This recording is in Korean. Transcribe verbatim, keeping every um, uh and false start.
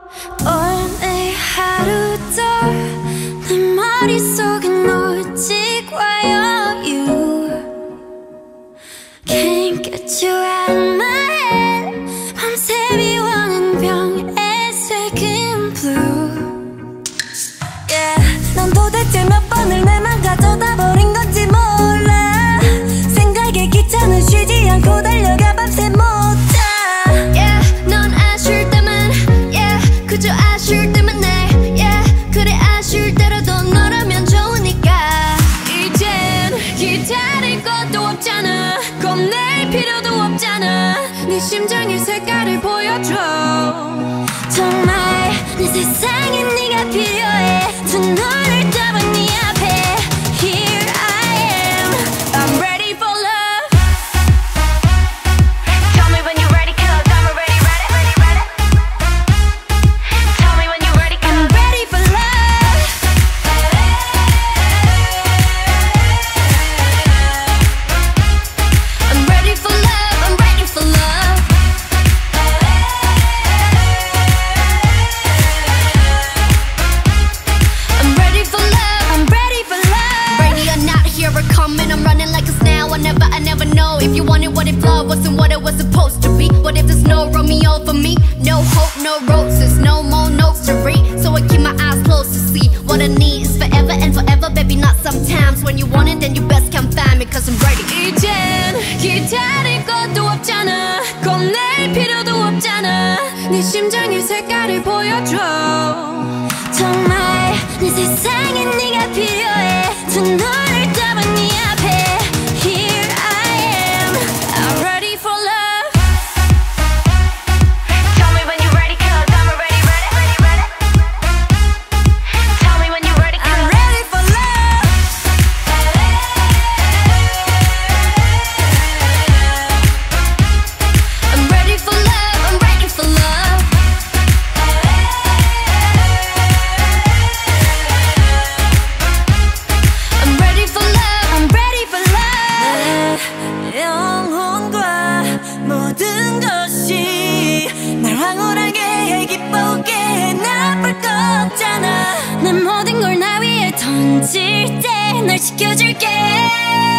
오늘 하루도 내 머릿속에 놓지 과요. You can't get you out of my head. 밤새 비워낸 병에 새긴 blue. Yeah, 넌 도대체 몇 번을 내 맘 가져다 버린 건지 몰라. 생각에 기차는 쉬지 않고 달려가 밤새 못 자. Yeah, 넌 아쉬울 때만 yeah, 그저 아쉬울 때만 내 yeah, 그래 아쉬울 때라도 너라면 좋으니까. 이젠 기다릴 것도 없잖아. 겁낼 필요도 없잖아. 네 심장의 색깔을 보여줘. 정말 내 세상에 네가 필요해. 두 눈을 떠본 네 앞에 Here I am, I'm ready for love. Tell me when you're ready, cause I'm already ready, ready, ready. Tell me when you're ready, cause I'm ready for love. I'm ready for love, I'm ready for love. I'm ready for love, I'm ready for love. Ready or not, here I come and I'm running like a snail. I never, I never know if you wanted what if love wasn't what it was supposed to be. What if there's no Romeo for me? No hope, no roses, no more notes to read. So I keep my eyes closed to see what I need is forever and forever, baby, not sometimes. When you want it, then you best come find me, cause I'm ready. 이젠 기다릴 것도 없잖아. 겁낼 필요도 없잖아. 네 심장의 색깔을 보여줘. 정말 내 세상에 네가 필요해. 두 눈을 떠본 네 앞에 Here I am, I'm ready for love. Tell me when you're ready, cause I'm already ready, ready, ready. Tell me when you're ready, cause I'm ready for love. I'm ready for love, I'm ready for love. I'm ready for love, I'm ready for love. 내 영혼과 모든 것이 날 황홀하게 해 기쁘게 해 나쁠 거 없잖아. 내 모든 걸 나 위에 던질 때 널 지켜줄게.